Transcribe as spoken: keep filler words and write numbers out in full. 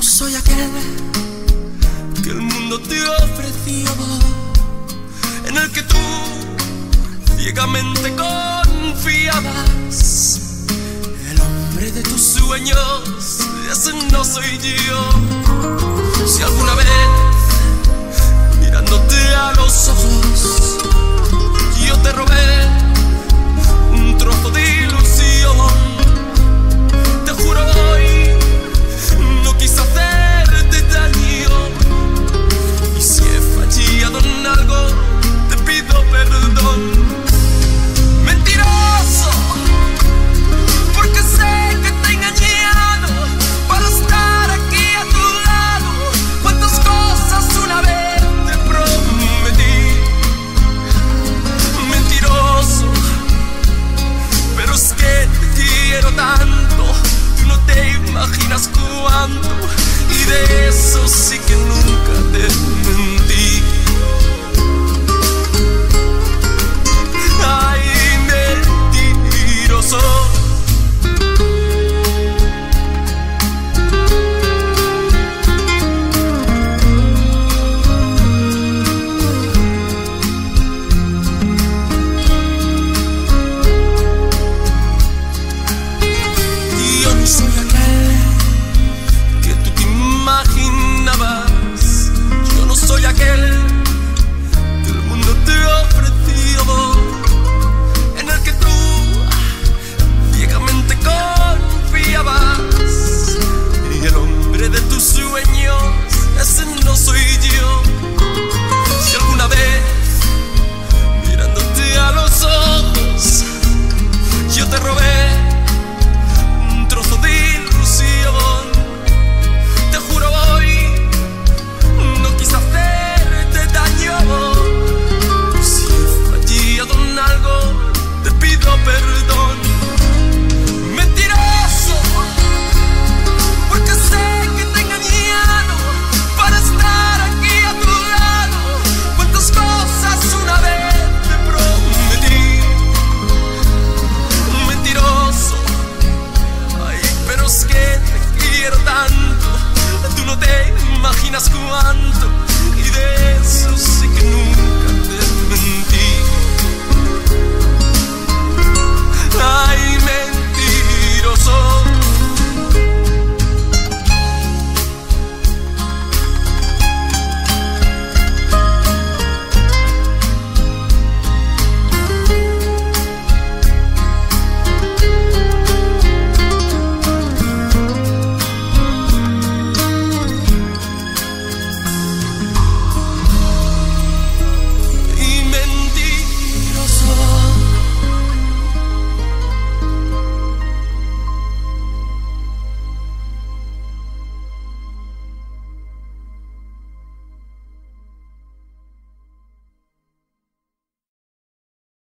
Soy aquel que el mundo te ofreció, en el que tú ciegamente confiabas. El hombre de tus sueños, ese no soy yo. Si alguna vez, mirándote a los ojos, yo te robé un trozo de ilusión, te juro hoy no quise hacerte daño. Y si he fallado en algo, te pido perdón. Mentiroso, porque sé que te he engañado para estar aquí a tu lado. Cuántas cosas una vez te prometí. Mentiroso, pero es que te quiero tanto, tú no te imaginas cuánto. Y de eso sí que